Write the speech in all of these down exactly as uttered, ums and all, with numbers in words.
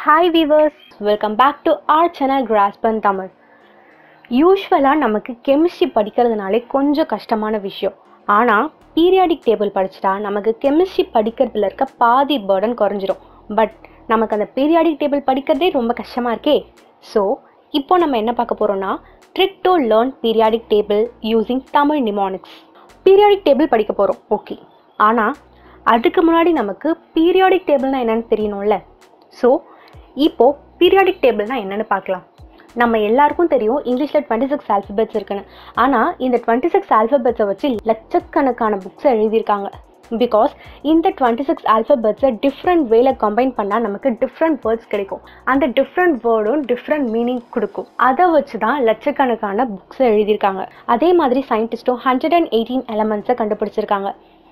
Hi viewers, welcome back to our channel Grasp and Tamil. யூஸ்வலா நமக்கு chemistry படிக்கிறதுனாலே கொஞ்சம் கஷ்டமான விஷயம். ஆனால் பீரியாடிக் டேபிள் படிச்சிட்டா நமக்கு கெமிஸ்ட்ரி படிக்கிறதுல இருக்க பாதி பர்டன் குறைஞ்சிரும். பட் நமக்கு அந்த பீரியாடிக் டேபிள் படிக்கிறதே ரொம்ப கஷ்டமாக இருக்கே. ஸோ இப்போ நம்ம என்ன பார்க்க போகிறோம்னா trick to learn periodic table using Tamil mnemonics. Periodic table படிக்க போகிறோம், ஓகே. ஆனால் அதுக்கு முன்னாடி நமக்கு பீரியாடிக் டேபிள்னால் என்னென்னு தெரியணும்ல. ஸோ இப்போது பீரியாடிக் டேபிள்னால் என்னென்னு பார்க்கலாம். நம்ம எல்லாருக்கும் தெரியும் இங்கிலீஷில் டுவெண்ட்டி சிக்ஸ் ஆல்ஃபபெட்ஸ் இருக்குன்னு. ஆனால் இந்த டுவெண்ட்டி சிக்ஸ் ஆல்ஃபபெட்ஸை வச்சு லட்சக்கணக்கான புக்ஸை எழுதியிருக்காங்க. பிகாஸ் இந்த டுவெண்ட்டி சிக்ஸ் ஆல்ஃபபெட்ஸை டிஃப்ரெண்ட் வேல கம்பைன் பண்ணால் நமக்கு டிஃப்ரெண்ட் வேர்ட்ஸ் கிடைக்கும். அந்த டிஃப்ரெண்ட் வேர்டும் டிஃப்ரெண்ட் மீனிங் கொடுக்கும். அதை வச்சு தான் லட்சக்கணக்கான புக்ஸை எழுதியிருக்காங்க. அதே மாதிரி சயின்டிஸ்ட்டும் ஹண்ட்ரட் அண்ட் எயிட்டீன் எலமெண்ட்ஸை கண்டுபிடிச்சிருக்காங்க.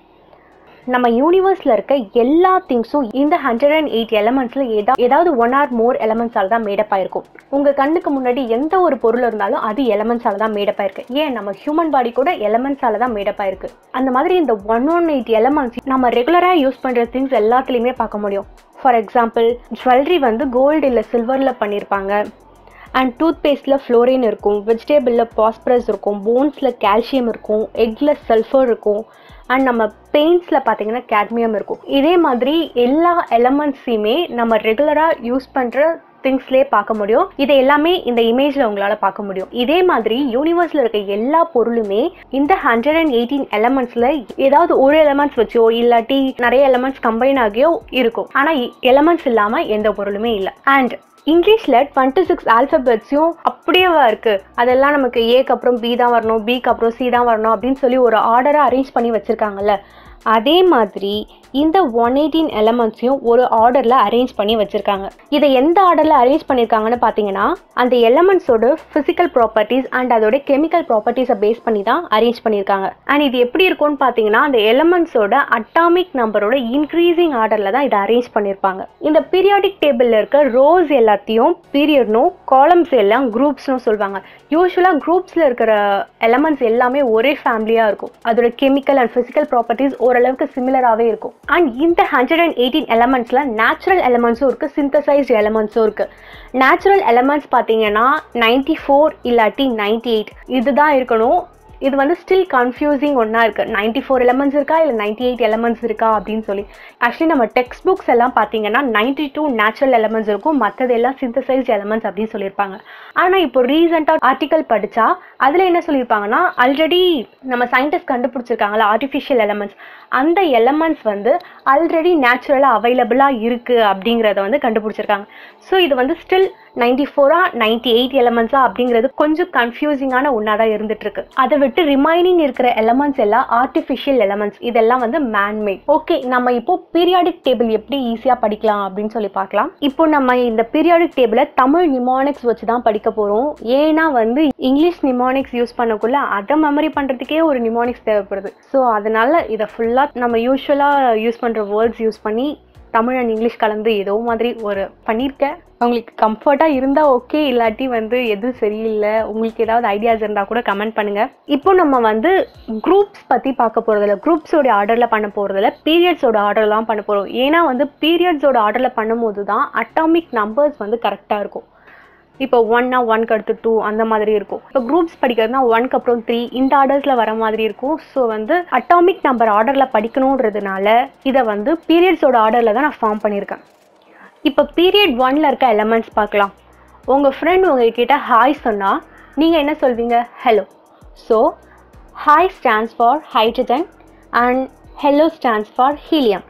நம்ம யூனிவர்ஸில் இருக்க எல்லா திங்ஸும் இந்த ஹண்ட்ரட் அண்ட் எயிட் எலமெண்ட்ஸில் ஏதா ஏதாவது ஒன் ஆர் மோர் எலமெண்ட்ஸால் தான் மேடப் ஆயிருக்கும். உங்கள் கண்ணுக்கு முன்னாடி எந்த ஒரு பொருள் இருந்தாலும் அது எலமெண்ட்ஸால் தான் மேடப் ஆயிருக்கு. ஏன் நம்ம ஹியூமன் பாடி கூட எலமெண்ட்ஸால் தான் மேடப் ஆயிருக்கு. அந்த மாதிரி இந்த ஒன் ஒன் எயிட் எலமெண்ட்ஸ் நம்ம ரெகுலராக யூஸ் பண்ணுற திங்ஸ் எல்லாத்துலேயுமே பார்க்க முடியும். ஃபார் எக்ஸாம்பிள் ஜுவல்லரி வந்து கோல்டு இல்லை சில்வரில் பண்ணியிருப்பாங்க. அண்ட் டூத் பேஸ்ட்டில் ஃப்ளோரின் இருக்கும், வெஜிடேபிளில் பாஸ்பரஸ் இருக்கும், போன்ஸில் கால்சியம் இருக்கும், எக்கில் சல்ஃபர் இருக்கும், அண்ட் நம்ம பெயிண்ட்ஸில் பார்த்தீங்கன்னா கேட்மியம் இருக்கும். இதே மாதிரி எல்லா எலமெண்ட்ஸையுமே நம்ம ரெகுலராக யூஸ் பண்ணுற திங்ஸ்லேயே பார்க்க முடியும். இதை எல்லாமே இந்த இமேஜில் உங்களால் பார்க்க முடியும். இதே மாதிரி யூனிவர்ஸில் இருக்க எல்லா பொருளுமே இந்த ஹண்ட்ரட் அண்ட் எயிட்டீன் எலமெண்ட்ஸில் ஏதாவது ஒரு எலமெண்ட்ஸ் வச்சோ இல்லாட்டி நிறைய எலமெண்ட்ஸ் கம்பைன் ஆகியோ இருக்கும். ஆனால் எலமெண்ட்ஸ் இல்லாமல் எந்த பொருளுமே இல்லை. அண்ட் இங்கிலீஷில் டுவெண்ட்டி சிக்ஸ் ஆல்ஃபபெட்ஸையும் அப்படியேவா இருக்குது. அதெல்லாம் நமக்கு ஏக்கு அப்புறம் பி தான் வரணும், பிக்கு அப்புறம் சி தான் வரணும் அப்படின்னு சொல்லி ஒரு ஆர்டரை அரேஞ்ச் பண்ணி வச்சுருக்காங்கல்ல. அதே மாதிரி இந்த ஒன் எயிட்டீன் எலமெண்ட்ஸையும் ஒரு ஆர்டரில் அரேஞ்ச் பண்ணி வச்சுருக்காங்க. இதை எந்த ஆர்டரில் அரேஞ்ச் பண்ணியிருக்காங்கன்னு பார்த்தீங்கன்னா அந்த எலமெண்ட்ஸோட ஃபிசிக்கல் ப்ராப்பர்ட்டிஸ் அண்ட் அதோட கெமிக்கல் ப்ராப்பர்ட்டிஸை பேஸ் பண்ணி தான் அரேஞ்ச் பண்ணியிருக்காங்க. அண்ட் இது எப்படி இருக்கும்னு பார்த்தீங்கன்னா அந்த எலமெண்ட்ஸோட அட்டாமிக் நம்பரோட இன்க்ரீசிங் ஆர்டரில் தான் இதை அரேஞ்ச் பண்ணியிருப்பாங்க. இந்த பீரியாடிக் டேபிளில் இருக்க ரோஸ் எல்லாத்தையும் பீரியட்னும் காலம்ஸ் எல்லாம் குரூப்ஸ்னும் சொல்லுவாங்க. யூஸ்வலாக குரூப்ஸில் இருக்கிற எலமெண்ட்ஸ் எல்லாமே ஒரே ஃபேமிலியாக இருக்கும். அதோட கெமிக்கல் அண்ட் ஃபிசிக்கல் ப்ராப்பர்ட்டிஸ் ஓரளவுக்கு சிமிலராகவே இருக்கும். அண்ட் இந்த ஹண்ட்ரட் அண்ட் எயிட்டீன் எலமெண்ட்ஸில் நேச்சுரல் எலமெண்ட்ஸும் இருக்குது, சிந்தசைஸ்டு எலமெண்ட்ஸும் இருக்குது. நேச்சுரல் எலமெண்ட்ஸ் பார்த்தீங்கன்னா நைன்டி ஃபோர் இல்லாட்டி நைன்டி எயிட் இதுதான் இருக்கணும். இது வந்து ஸ்டில் கன்ஃபியூசிங் ஒன்றா இருக்குது. நைன்டி ஃபோர் எலமெண்ட்ஸ் இருக்கா இல்லை நைன்டி எயிட் எலமெண்ட்ஸ் இருக்கா அப்படின்னு சொல்லி. ஆக்சுவலி நம்ம டெக்ஸ்ட் புக்ஸ் எல்லாம் பார்த்தீங்கன்னா நைன்டி டூ நேச்சுரல் எலமெண்ட்ஸ் இருக்கும், மற்றது எல்லாம் சிந்தசைஸ்ட் எலமெண்ட்ஸ் அப்படின்னு சொல்லியிருப்பாங்க. ஆனால் இப்போ ரீசெண்டாக ஆர்டிக்கல் படித்தா அதில் என்ன சொல்லியிருப்பாங்கன்னா ஆல்ரெடி நம்ம சயின்டிஸ்ட் கண்டுபிடிச்சிருக்காங்களா ஆர்டிஃபிஷியல் எலமெண்ட்ஸ், அந்த எலமெண்ட்ஸ் வந்து ஆல்ரெடி நேச்சுரலாக அவைலபிளாக இருக்குது அப்படிங்கிறத வந்து கண்டுபிடிச்சிருக்காங்க. ஸோ இது வந்து ஸ்டில் நைன்டி ஃபோரா நைன்டி எயிட் எலமெண்ட்ஸா அப்படிங்கிறது கொஞ்சம் கன்ஃபியூசிங்கான ஒன்றா தான் இருந்துட்டு இருக்கு. அதை விட்டு ரிமைனிங் இருக்கிற எலமெண்ட்ஸ் எல்லாம் ஆர்டிஃபிஷியல் எலமெண்ட்ஸ், இதெல்லாம் வந்து மேன்மேட். ஓகே, நம்ம இப்போ பீரியாடிக் டேபிள் எப்படி ஈஸியாக படிக்கலாம் அப்படின்னு சொல்லி பார்க்கலாம். இப்போ நம்ம இந்த பீரியாடிக் டேபிளை தமிழ் நிமானிக்ஸ் வச்சு தான் படிக்க போகிறோம். ஏன்னா வந்து இங்கிலீஷ் நிமானிக்ஸ் யூஸ் பண்ணக்குள்ள அதை மெமரி பண்ணுறதுக்கே ஒரு நிமானிக்ஸ் தேவைப்படுது. ஸோ அதனால இதை ஃபுல்லாக நம்ம யூஸ்வலாக யூஸ் பண்ணுற வேர்ட்ஸ் யூஸ் பண்ணி தமிழ் அண்ட் இங்கிலீஷ் கலந்து ஏதோ மாதிரி ஒரு பண்ணியிருக்கேன். உங்களுக்கு கம்ஃபர்ட்டாக இருந்தால் ஓகே, இல்லாட்டி வந்து எதுவும் சரியில்லை, உங்களுக்கு ஏதாவது ஐடியாஸ் இருந்தால் கூட கமெண்ட் பண்ணுங்கள். இப்போ நம்ம வந்து குரூப்ஸ் பற்றி பார்க்க போகிறதில்ல, குரூப்ஸோட ஆர்டரில் பண்ண போகிறதில்ல, பீரியட்ஸோட ஆர்டரில் தான் பண்ண போகிறோம். ஏன்னா வந்து பீரியட்ஸோட ஆர்டரில் பண்ணும்போது தான் அட்டாமிக் நம்பர்ஸ் வந்து கரெக்டாக இருக்கும். இப்போ ஒன்னா ஒன்க்கு அடுத்து டூ அந்த மாதிரி இருக்கும். இப்போ குரூப்ஸ் படிக்கிறதுனா ஒன்க்கு அப்புறம் த்ரீ இந்த ஆர்டர்ஸில் வர மாதிரி இருக்கும். ஸோ வந்து அட்டாமிக் நம்பர் ஆர்டரில் படிக்கணுன்றதுனால இதை வந்து பீரியட்ஸோட ஆர்டரில் தான் நான் ஃபார்ம் பண்ணியிருக்கேன். இப்போ பீரியட் ஒன்ல இருக்க எலமெண்ட்ஸ் பார்க்கலாம். உங்கள் ஃப்ரெண்ட் உங்ககிட்ட ஹாய் சொன்னால் நீங்கள் என்ன சொல்வீங்க? Hello. So hi stands for hydrogen and hello stands for helium.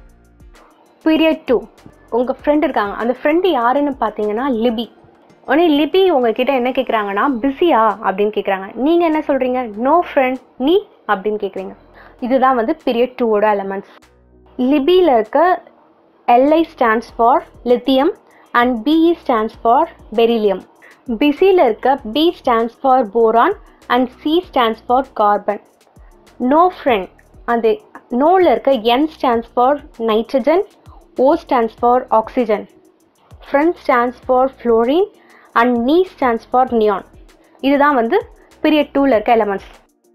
Period two உங்கள் ஃப்ரெண்ட் இருக்காங்க. அந்த ஃப்ரெண்டு யாருன்னு பார்த்தீங்கன்னா லிபி. உடனே லிபி உங்ககிட்ட என்ன கேட்குறாங்கன்னா பிஸியா அப்படின்னு கேட்குறாங்க. நீங்கள் என்ன சொல்கிறீங்க? நோ ஃப்ரெண்ட், நீ அப்படின்னு கேட்குறீங்க. இதுதான் வந்து பீரியட் டூவோட எலமெண்ட்ஸ். லிபியில் இருக்க LI stands for lithium and BE stands for beryllium. பிஸியில் இருக்க B stands for boron and C stands for carbon. No friend அந்த நோவில் இருக்க N stands for nitrogen, O stands for oxygen, friend stands for fluorine and நீ stands for neon. இதுதான் வந்து period டூவில் இருக்க எலமெண்ட்ஸ்.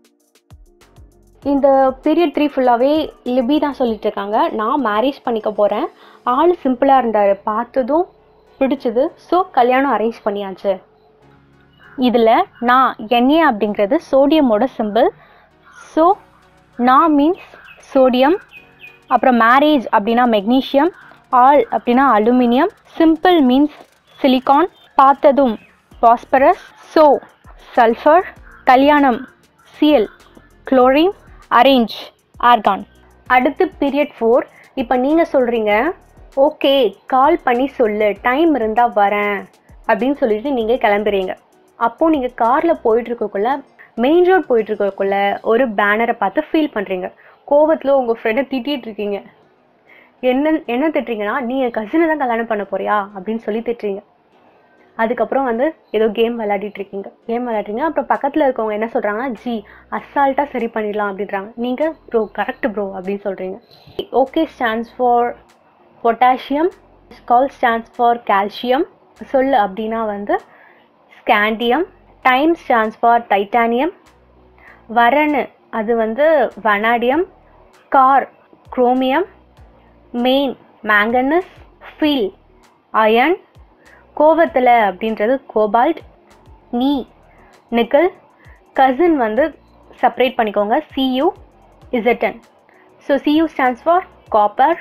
இந்த பீரியட் த்ரீ ஃபுல்லாகவே லிபி தான் சொல்லிட்டு இருக்காங்க. நான் மேரேஜ் பண்ணிக்க போகிறேன். ஆள் சிம்பிளாக இருந்தார். பார்த்ததும் பிடிச்சது, ஸோ கல்யாணம் அரேஞ்ச் பண்ணியாச்சு. இதில் நான் என்ஏ அப்படிங்கிறது சோடியமோட சிம்பிள். ஸோ நான் மீன்ஸ் சோடியம், அப்புறம் மேரேஜ் அப்படின்னா மெக்னீஷியம், ஆல் அப்படின்னா அலுமினியம், சிம்பிள் மீன்ஸ் சிலிகான், பார்த்ததும் பாஸ்பரஸ், ஸோ சல்ஃபர், கல்யாணம் சிஎல் குளோரின், அரேஞ்ச் ஆர்கான். அடுத்து பீரியட் ஃபோர். இப்போ நீங்கள் சொல்கிறீங்க, ஓகே கால் பண்ணி சொல்லு, டைம் இருந்தால் வரேன் அப்படின்னு சொல்லிட்டு நீங்கள் கிளம்புறீங்க. அப்போது நீங்கள் காரில் போயிட்டுருக்கக்குள்ள, மெயின் ரோட் போயிட்டுருக்கக்குள்ள ஒரு பேனரை பார்த்து ஃபீல் பண்ணுறீங்க. கோவத்தில் உங்கள் ஃப்ரெண்டை திட்டிகிட்டு இருக்கீங்க. என்ன என்ன திட்டுறீங்கன்னா, நீ என் கசினை தான் கல்யாணம் பண்ண போறியா அப்படின்னு சொல்லி திட்டுறீங்க. அதுக்கப்புறம் வந்து ஏதோ கேம் விளையாடிட்டு இருக்கீங்க கேம் விளையாடுறீங்க அப்புறம் பக்கத்தில் இருக்கவங்க என்ன சொல்கிறாங்கன்னா, ஜி அசால்ட்டாக சரி பண்ணிடலாம் அப்படின்றாங்க. நீங்கள் ப்ரோ கரெக்ட் ப்ரோ அப்படின்னு சொல்கிறீங்க. Okay stands for potassium, call stands for calcium, சொல்லு அப்படின்னா வந்து scandium, time stands for titanium, வரன்னு அது வந்து vanadium, car chromium, main manganese, feel iron, கோவத்தில் அப்படின்றது கோபால்ட், நீ நிக்கல், கசின் வந்து செப்பரேட் பண்ணிக்கோங்க சியூ இசட்டன். So CU stands for copper,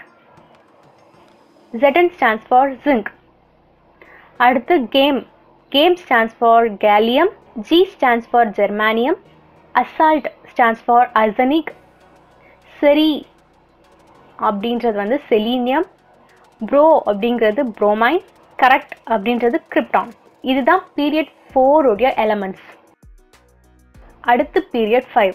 ஜெட்டன் ஸ்டாண்ட்ஸ் ஃபார் ஜிங்க். அடுத்து game, game stands for gallium, G stands for germanium, assault stands for arsenic, சரி அப்படின்றது வந்து செலீனியம், ப்ரோ அப்படிங்கிறது புரோமைன், கரெக்ட் அப்படின்றது கிரிப்டான். இதுதான் பீரியட் ஃபோர் உடைய எலமெண்ட்ஸ். அடுத்து பீரியட் ஃபைவ்.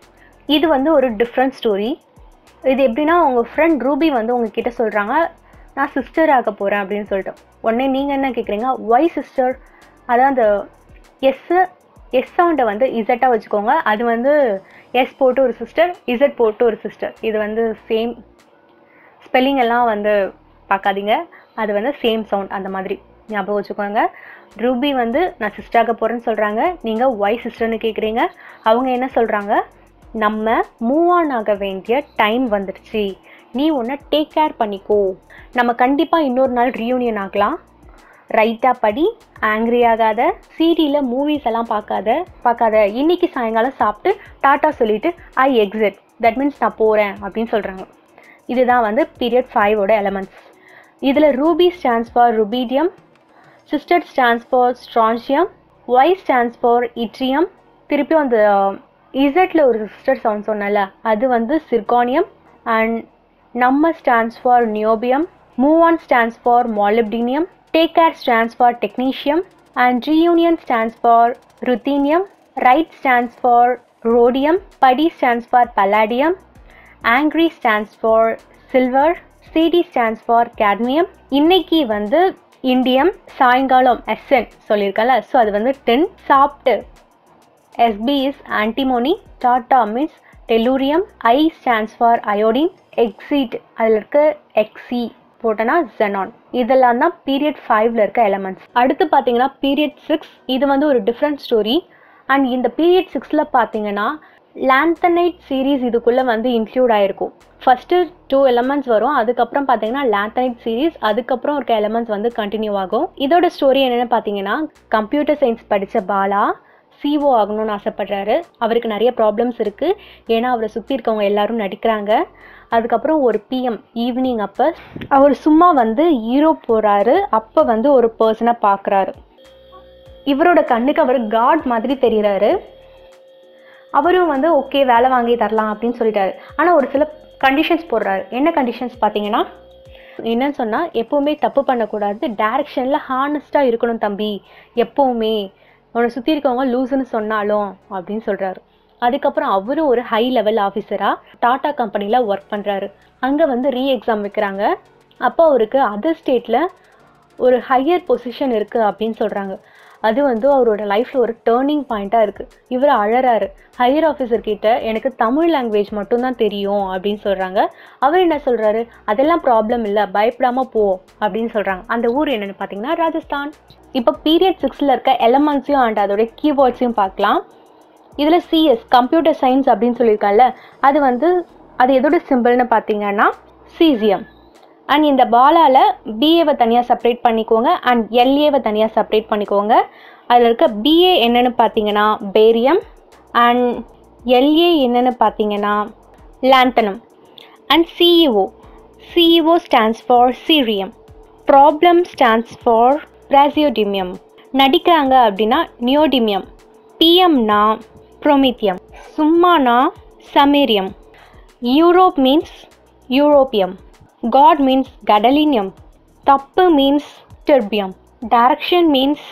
இது வந்து ஒரு டிஃப்ரெண்ட் ஸ்டோரி. இது எப்படின்னா, உங்கள் ஃப்ரெண்ட் ரூபி வந்து உங்ககிட்ட சொல்கிறாங்க, நான் சிஸ்டர் ஆக போகிறேன் அப்படின்னு சொல்லிட்டு. உடனே நீங்கள் என்ன கேட்குறீங்க, ஒய் சிஸ்டர், அதான் அந்த எஸ் எஸ் சவுண்டை வந்து இசட்டாக வச்சுக்கோங்க. அது வந்து எஸ் போட்டு ஒரு சிஸ்டர், இசட் போட்டு ஒரு சிஸ்டர். இது வந்து சேம் ஸ்பெல்லிங் எல்லாம் வந்து பார்க்காதீங்க, அது வந்து சேம் சவுண்ட், அந்த மாதிரி ஞாபகம் வச்சுக்கோங்க. ரூபி வந்து நான் சிஸ்டராக போகிறேன்னு சொல்கிறாங்க, நீங்கள் ஒய் சிஸ்டர்னு கேட்குறீங்க. அவங்க என்ன சொல்கிறாங்க, நம்ம மூவ் ஆன் ஆக வேண்டிய டைம் வந்துடுச்சு, நீ ஒன்று டேக் கேர் பண்ணிக்கோ, நம்ம கண்டிப்பாக இன்னொரு நாள் ரீயூனியன் ஆகலாம், ரைட்டாக படி, ஆங்க்ரி ஆகாத, சீரியலில் மூவிஸ் எல்லாம் பார்க்காத பார்க்காத இன்னைக்கு சாயங்காலம் சாப்பிட்டு டாட்டா சொல்லிவிட்டு ஐ எக்ஸிட், தட் மீன்ஸ் நான் போகிறேன் அப்படின்னு சொல்கிறாங்க. இதுதான் வந்து பீரியட் ஃபைவோட எலமெண்ட்ஸ். இதில் ruby stands for rubidium, sister stands for strontium, Y stands for yttrium, திருப்பி அந்த இசட்டில் ஒரு சிஸ்டர் சவுண்ட் சொன்னல அது வந்து சிர்கானியம், அண்ட் நம்ம stands for niobium, move on stands for molybdenum, take care stands for technetium, and reunion stands for ruthenium, right stands for rhodium, படி stands for palladium, angry stands for silver, CD stands for cadmium. இன்னைக்கு வந்து indium, சாயங்காலம் SN சொல்லியிருக்கல, so அது வந்து tin, சாப்பிட்டு SB is antimony, Tata means tellurium, I stands for iodine, exit அதில் இருக்க XE போட்டோன்னா ஜெனான். இதெல்லாம் தான் பீரியட் ஃபைவ்ல இருக்க எலமெண்ட்ஸ். அடுத்து பார்த்தீங்கன்னா பீரியட் சிக்ஸ். இது வந்து ஒரு டிஃப்ரெண்ட் ஸ்டோரி. அண்ட் இந்த பீரியட் சிக்ஸில் பார்த்தீங்கன்னா லாந்தனைட் சீரீஸ் இதுக்குள்ளே வந்து இன்க்ளூட் ஆகிருக்கும். ஃபஸ்ட்டு டூ எலமெண்ட்ஸ் வரும், அதுக்கப்புறம் பார்த்தீங்கன்னா லாந்தனைட் சீரீஸ், அதுக்கப்புறம் இருக்க எலமெண்ட்ஸ் வந்து கண்டினியூ ஆகும். இதோட ஸ்டோரி என்னென்னு பார்த்தீங்கன்னா, கம்ப்யூட்டர் சயின்ஸ் படித்த பாலா சிஓ ஆகணும்னு ஆசைப்படுறாரு. அவருக்கு நிறைய ப்ராப்ளம்ஸ் இருக்குது, ஏன்னா அவரை சுற்றி இருக்கவங்க எல்லாரும் நடிக்கிறாங்க. அதுக்கப்புறம் ஒரு பிஎம் ஈவினிங் அப்போ அவர் சும்மா வந்து யூரோப் போகிறாரு. அப்போ வந்து ஒரு பர்சனை பார்க்குறாரு. இவரோட கண்ணுக்கு அவர் காட் மாதிரி தெரிகிறாரு. அவரும் வந்து ஓகே வேலை வாங்கி தரலாம் அப்படின்னு சொல்லிட்டாரு. ஆனால் ஒரு சில கண்டிஷன்ஸ் போடுறாரு. என்ன கண்டிஷன்ஸ் பார்த்தீங்கன்னா, என்னன்னு சொன்னால், எப்போவுமே தப்பு பண்ணக்கூடாது, டைரக்ஷனில் ஹானஸ்ட்டாக இருக்கணும் தம்பி, எப்போவுமே உன்னை சுற்றி இருக்கவங்க லூஸுன்னு சொன்னாலும் அப்படின்னு சொல்கிறாரு. அதுக்கப்புறம் அவரும் ஒரு ஹை லெவல் ஆஃபீஸராக டாடா கம்பெனியில் ஒர்க் பண்ணுறாரு. அங்கே வந்து ரீ எக்ஸாம் வைக்கிறாங்க. அப்போ அவருக்கு அதர் ஸ்டேட்டில் ஒரு ஹையர் பொசிஷன் இருக்குது அப்படின்னு சொல்கிறாங்க. அது வந்து அவரோட லைஃப்பில் ஒரு டேர்னிங் பாயிண்ட்டாக இருக்குது. இவர் அழறாரு. ஹையர் ஆஃபீஸர்கிட்ட எனக்கு தமிழ் லாங்குவேஜ் மட்டும்தான் தெரியும் அப்படின்னு சொல்கிறாங்க. அவர் என்ன சொல்கிறாரு, அதெல்லாம் ப்ராப்ளம் இல்லை, பயப்படாமல் போ அப்படின்னு சொல்கிறாங்க. அந்த ஊர் என்னென்னு பார்த்தீங்கன்னா ராஜஸ்தான். இப்போ பீரியட் சிக்ஸில் இருக்க எலமெண்ட்ஸையும் அண்ட் அதோடைய கீவேர்ட்ஸையும் பார்க்கலாம். இதில் சிஎஸ் கம்ப்யூட்டர் சயின்ஸ் அப்படின்னு சொல்லியிருக்கால, அது வந்து அது எதோட சிம்பிள்னு பார்த்தீங்கன்னா சீசியம். அண்ட் இந்த பாலால் பிஏவை தனியாக செப்பரேட் பண்ணிக்கோங்க அண்ட் எல்ஏவை தனியாக செப்பரேட் பண்ணிக்கோங்க. அதில் இருக்க பிஏ என்னென்னு பார்த்தீங்கன்னா பேரியம் அண்ட் எல்ஏ என்னென்னு பார்த்தீங்கன்னா lanthanum. And CEO CEO stands for cerium. Problem stands for praseodymium. நடிக்கிறாங்க அப்படின்னா நியோடிமியம். பிஎம்னா ப்ரோமித்தியம். சும்மானா samarium. Europe means europium. God means gadolinium. தப்பு means terbium. Direction means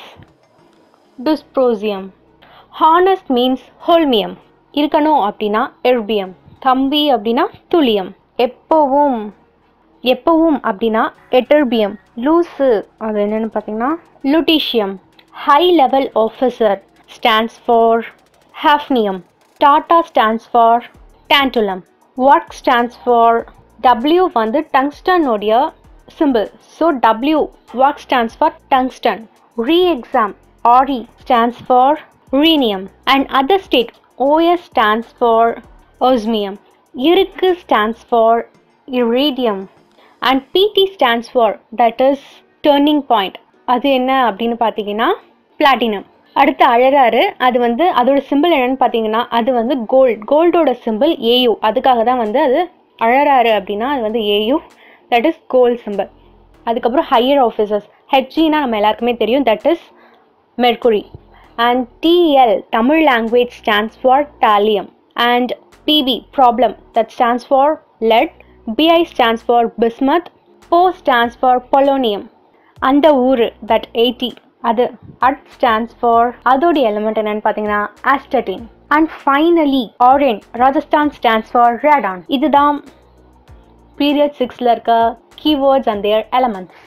dysprosium. Honest means holmium. இருக்கணும் அப்படின்னா erbium. தம்பி அப்படின்னா துலியம். எப்பவும் எப்பவும் அப்படின்னா எட்டர்பியம். லூசு அது என்னென்னு பார்த்தீங்கன்னா lutetium. High level officer stands for hafnium. Tata stands for tantalum. Work stands for W வந்து tungsten உடைய symbol. So W work stands for tungsten. Re-exam R E stands for rhenium. And other state O S stands for osmium. இருக்கு stands for iridium. And P T stands for that is turning point. அது என்ன அப்படின்னு பார்த்தீங்கன்னா platinum. அடுத்து அழறாரு, அது வந்து அதோட simple என்னன்னு பார்த்தீங்கன்னா அது வந்து கோல்டு. கோல்டோட simple AU. அதுக்காக தான் வந்து அது அழறாரு அப்படின்னா அது வந்து AU, that is gold symbol. அதுக்கப்புறம் ஹையர் ஆஃபீஸர்ஸ் ஹெச்ஜினா நம்ம எல்லாருக்குமே தெரியும், that is mercury. And TL Tamil language stands for thallium. And PB problem that stands for lead. BI stands for bismuth. போ ஸ்டாண்ட்ஸ் ஃபார் பொலோனியம். அந்த ஊர் தட் எயிட்டி அது. At stands for அதோட எலிமெண்ட் என்னன்னு பார்த்தீங்கன்னா ஆஸ்டட்டின். அண்ட் ஃபைனலி ஆரன் Rajasthan stands for radon. இதுதான் period சிக்ஸில் இருக்க கீவேர்ட்ஸ் அண்ட் தேர் எலமெண்ட்ஸ்.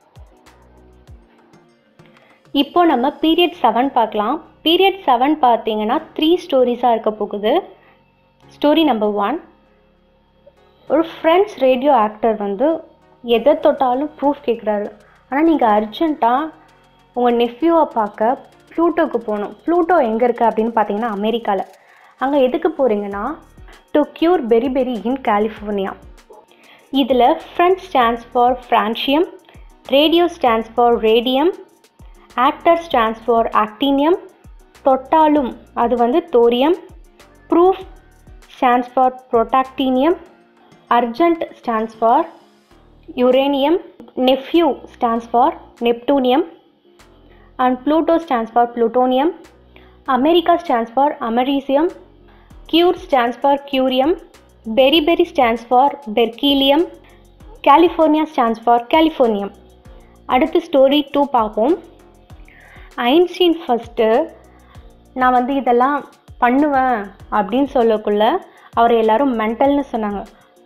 இப்போ நம்ம பீரியட் செவன் பார்க்கலாம். பீரியட் செவன் பார்த்தீங்கன்னா த்ரீ ஸ்டோரிஸாக இருக்க போகுது. ஸ்டோரி நம்பர் ஒன், ஒரு ஃப்ரெண்ட்ஸ் ரேடியோ ஆக்டர் வந்து எதை தொட்டாலும் ப்ரூஃப் கேட்குறாரு. ஆனால் நீங்கள் அர்ஜென்ட்டாக உங்கள் நெஃப்யூவை பார்க்க ப்ளூட்டோக்கு போகணும். ப்ளூட்டோ எங்கே இருக்குது அப்படின்னு பார்த்தீங்கன்னா அமெரிக்காவில். அங்கே எதுக்கு போகிறீங்கன்னா to cure berry berry in California. இதில் friend stands for francium, radio stands for radium, actor stands for actinium, தொட்டாலும் அது வந்து thorium, proof stands for protactinium, urgent stands for uranium, nephew stands for neptunium, and Pluto stands for plutonium. America stands for americium. Cure stands for curium. Beriberi stands for berkelium. California stands for californium. அடுத்து story two பார்ப்போம். Einstein first நான் வந்து இதெல்லாம் பண்ணுவேன் அப்படின்னு சொல்லக்குள்ள அவர் எல்லாரும் மென்டல்னு சொன்னாங்க.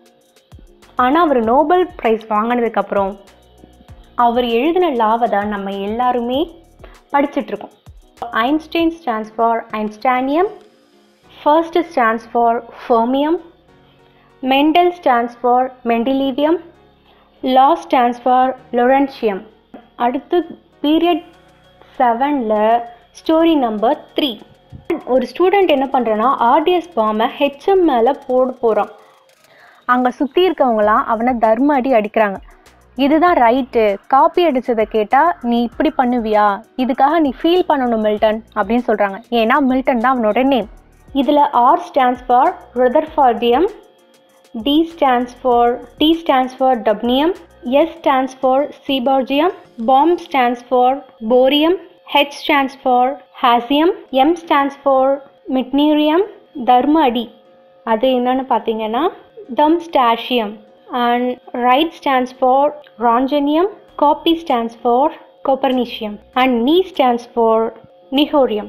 ஆனால் அவர் நோபல் ப்ரைஸ் வாங்கினதுக்கப்புறம் அவர் எழுதின லாவை தான் நம்ம எல்லாருமே படிச்சிட்ருக்கோம். Einstein stands for einsteinium, first stands for fermium, Mendel stands for mendelevium, law stands for lawrencium. அடுத்து பீரியட் செவனில் ஸ்டோரி நம்பர் த்ரீ. ஒரு ஸ்டூடெண்ட் என்ன பண்ணுறேன்னா ஆர்டிஎஸ் பாமை ஹெச்எம் மேலே போட போகிறான். அங்கே சுற்றி இருக்கவங்களாம் அவனை தர்ம அடி அடிக்கிறாங்க. இதுதான் ரைட்டு, காப்பி அடித்ததை கேட்டால் நீ இப்படி பண்ணுவியா, இதுக்காக நீ ஃபீல் பண்ணணும் மில்டன் அப்படின்னு சொல்கிறாங்க. ஏன்னா மில்டன் தான் அவனோட நேம். இதில் R stands for rutherfordium, D stands for D stands for dubnium, S stands for seaborgium, bomb stands for bohrium, H stands for hassium, M stands for meitnerium. தர்ம அடி அது என்னன்னு பார்த்தீங்கன்னா darmstadtium. And right stands for rhongenium, copy stands for copernicium, and knee stands for nihorium.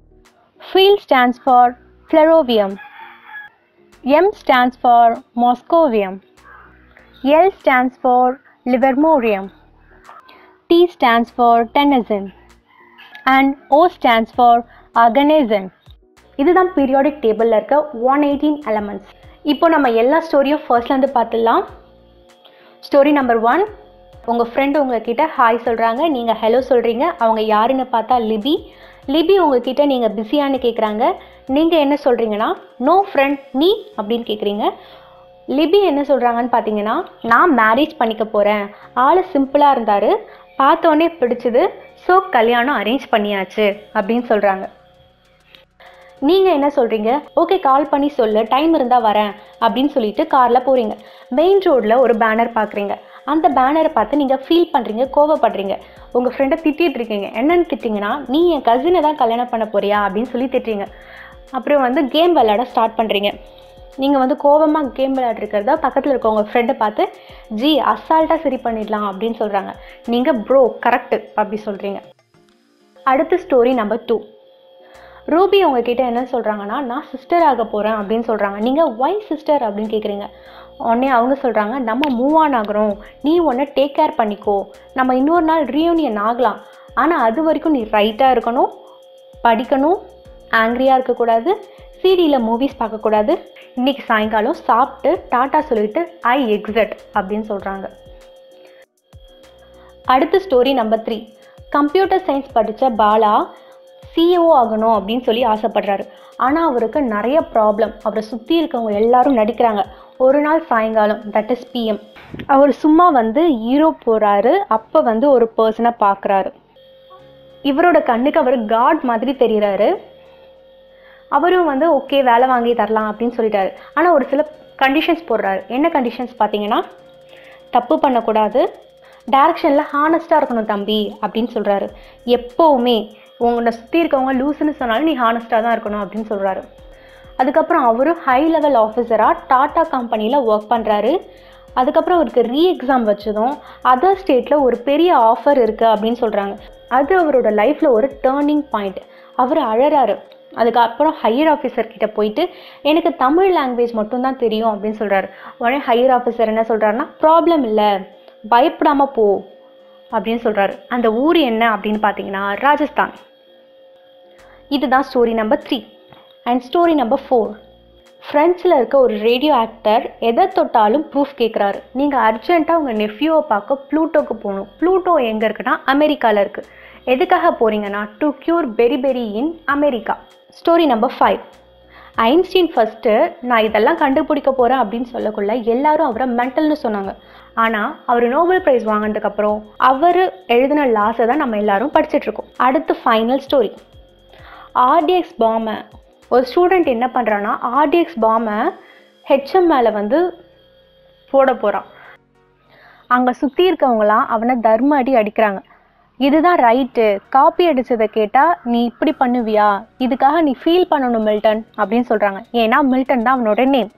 Field stands for flerovium. M stands for moscovium. L stands for livermorium. T stands for tennyson, and O stands for arganazin. இதுதான் periodic டேபிளில் இருக்க one eighteen elements. இப்போ நம்ம எல்லா ஸ்டோரியும் ஃபர்ஸ்ட்லேருந்து பார்த்துடலாம். Story number one, உங்கள் ஃப்ரெண்டு உங்கள்கிட்ட ஹாய் சொல்கிறாங்க, நீங்கள் ஹலோ சொல்கிறீங்க. அவங்க யாருன்னு பார்த்தா லிபி. லிபி உங்ககிட்ட நீங்கள் பிஸியானு கேட்குறாங்க. நீங்கள் என்ன சொல்கிறீங்கன்னா நோ ஃப்ரெண்ட் நீ அப்படின்னு கேட்குறீங்க. லிபி என்ன சொல்கிறாங்கன்னு பார்த்தீங்கன்னா, நான் மேரேஜ் பண்ணிக்க போகிறேன், ஆள் சிம்பிளாக இருந்தார், பார்த்தோன்னே பிடிச்சது, ஸோ கல்யாணம் அரேஞ்ச் பண்ணியாச்சு அப்படின்னு சொல்கிறாங்க. நீங்கள் என்ன சொல்கிறீங்க? ஓகே கால் பண்ணி சொல்லு, டைம் இருந்தால் வரேன் அப்படின்னு சொல்லிட்டு காரில் போகிறீங்க. மெயின் ரோடில் ஒரு பேனர் பார்க்குறீங்க. அந்த பேனரை பார்த்து நீங்கள் ஃபீல் பண்ணுறீங்க, கோவப்படுறீங்க. உங்கள் ஃப்ரெண்டை திட்டிகிட்டு இருக்கீங்க. என்னென்னு திட்டிங்கன்னா, நீ என் கசினை தான் கல்யாணம் பண்ண போறியா அப்படின்னு சொல்லி திட்டுறீங்க. அப்புறம் வந்து கேம் விளையாட ஸ்டார்ட் பண்ணுறீங்க. நீங்கள் வந்து கோவமாக கேம் விளையாடுறத பக்கத்தில் இருக்க உங்கள் ஃப்ரெண்டை பார்த்து ஜி அசால்ட்டாக சரி பண்ணிடலாம் அப்படின்னு சொல்கிறாங்க. நீங்கள் ப்ரோ கரெக்டு அப்படி சொல்கிறீங்க. அடுத்த ஸ்டோரி நம்பர் டூ. ரூபி உங்ககிட்ட என்ன சொல்கிறாங்கன்னா, நான் சிஸ்டர் ஆக போகிறேன் அப்படின்னு சொல்கிறாங்க. நீங்கள் ஒய் சிஸ்டர் அப்படின்னு கேட்குறீங்க. உடனே அவங்க சொல்கிறாங்க, நம்ம மூவ் ஆன் ஆகிறோம், நீ ஒன்று டேக் கேர் பண்ணிக்கோ, நம்ம இன்னொரு நாள் ரீயூனியன் ஆகலாம், ஆனால் அது வரைக்கும் நீ ரைட்டாக இருக்கணும், படிக்கணும், ஆங்க்ரியாக இருக்கக்கூடாது, சிடியில் மூவிஸ் பார்க்கக்கூடாது, இன்றைக்கி சாயங்காலம் சாப்பிட்டு டாட்டா சொல்லிவிட்டு ஐ எக்ஸிட் அப்படின்னு சொல்கிறாங்க. அடுத்த story number three. Computer science படித்த பாலா சிஇஓ ஆகணும் அப்படின்னு சொல்லி ஆசைப்படுறாரு. ஆனால் அவருக்கு நிறைய ப்ராப்ளம். அவரை சுற்றி இருக்கவங்க எல்லாரும் நடிக்கிறாங்க. ஒரு நாள் சாயங்காலம், தட் இஸ் பிஎம், அவர் சும்மா வந்து யூரோப் போகிறாரு. அப்போ வந்து ஒரு பர்சனை பார்க்குறாரு. இவரோட கண்ணுக்கு அவர் காட் மாதிரி தெரிகிறாரு. அவரும் வந்து ஓகே வேலை வாங்கி தரலாம் அப்படின்னு சொல்லிட்டாரு. ஆனால் ஒரு சில கண்டிஷன்ஸ் போடுறாரு. என்ன கண்டிஷன்ஸ் பார்த்தீங்கன்னா, தப்பு பண்ணக்கூடாது, டைரக்ஷனில் ஹானஸ்ட்டாக இருக்கணும் தம்பி அப்படின்னு சொல்கிறாரு. எப்போவுமே உங்களை சுற்றி இருக்கவங்க லூசுன்னு சொன்னாலும் நீ ஹானஸ்ட்டாக தான் இருக்கணும் அப்படின்னு சொல்கிறாரு. அதுக்கப்புறம் அவரும் ஹை லெவல் ஆஃபீஸராக டாட்டா கம்பெனியில் ஒர்க் பண்ணுறாரு. அதுக்கப்புறம் அவருக்கு ரீ எக்ஸாம் வச்சதும் அதர் ஸ்டேட்டில் ஒரு பெரிய ஆஃபர் இருக்குது அப்படின்னு சொல்கிறாங்க. அது அவரோட லைஃப்பில் ஒரு டேர்னிங் பாயிண்ட். அவர் அழறாரு. அதுக்கப்புறம் ஹையர் ஆஃபீஸர் கிட்ட போயிட்டு எனக்கு தமிழ் லாங்குவேஜ் மட்டும்தான் தெரியும் அப்படின்னு சொல்கிறாரு. உடனே ஹையர் ஆஃபீஸர் என்ன சொல்கிறாருன்னா, ப்ராப்ளம் இல்லை, பயப்படாமல் போ அப்படின்னு சொல்கிறாரு. அந்த ஊர் என்ன அப்படின்னு பார்த்தீங்கன்னா ராஜஸ்தான். இதுதான் story number three. And story number four. ஃப்ரெண்ட்ஸில் இருக்க ஒரு ரேடியோ ஆக்டர் எதை தொட்டாலும் ப்ரூஃப் கேட்குறாரு. நீங்கள் அர்ஜென்ட்டாக உங்கள் நெஃப்யூவை பார்க்க ப்ளூட்டோக்கு போகணும். ப்ளூட்டோ எங்கே இருக்குன்னா அமெரிக்காவில் இருக்குது. எதுக்காக போகிறீங்கன்னா, to cure berry berry in America. Story number five. Einstein first நான் இதெல்லாம் கண்டுபிடிக்க போகிறேன் அப்படின்னு சொல்லக்குள்ள எல்லாரும் அவரை மென்டல்னு சொன்னாங்க. ஆனால் அவர் நோபல் ப்ரைஸ் வாங்கினதுக்கப்புறம் அவர் எழுதின லாஸை தான் நம்ம எல்லாரும் படிச்சுட்ருக்கோம். அடுத்து ஃபைனல் ஸ்டோரி. ஆர்டிஎக்ஸ் பாமை ஒரு ஸ்டூடெண்ட் என்ன பண்ணுறான்னா, ஆர்டிஎக்ஸ் பாமை ஹெச்எம் மேலே வந்து போட போகிறான். அங்கே சுற்றி இருக்கவங்களாம் அவனை தர்ம அடி அடிக்கிறாங்க. இதுதான் ரைட்டு, காப்பி அடித்ததை கேட்டால் நீ இப்படி பண்ணுவியா, இதுக்காக நீ ஃபீல் பண்ணணும் மில்டன் அப்படின்னு சொல்கிறாங்க. ஏன்னா மில்டன் தான் அவனோட நேம்.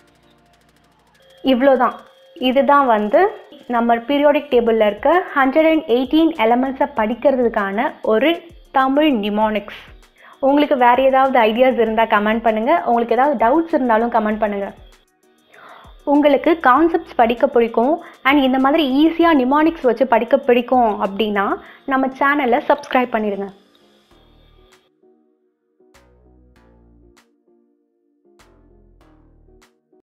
இவ்வளோதான். இதுதான் வந்து நம்ம பீரியாடிக் டேபிளில் இருக்க ஹண்ட்ரட் அண்ட் எயிட்டீன் எலமெண்ட்ஸை படிக்கிறதுக்கான ஒரு தமிழ் நிமானிக்ஸ். உங்களுக்கு வேறு ஏதாவது ஐடியாஸ் இருந்தால் கமெண்ட் பண்ணுங்கள். உங்களுக்கு ஏதாவது டவுட்ஸ் இருந்தாலும் கமெண்ட் பண்ணுங்கள். உங்களுக்கு கான்செப்ட்ஸ் படிக்க பிடிக்கும் அண்ட் இந்த மாதிரி ஈஸியாக நிமானிக்ஸ் வச்சு படிக்க பிடிக்கும் அப்படின்னா நம்ம சேனலை சப்ஸ்கிரைப் பண்ணிடுங்க.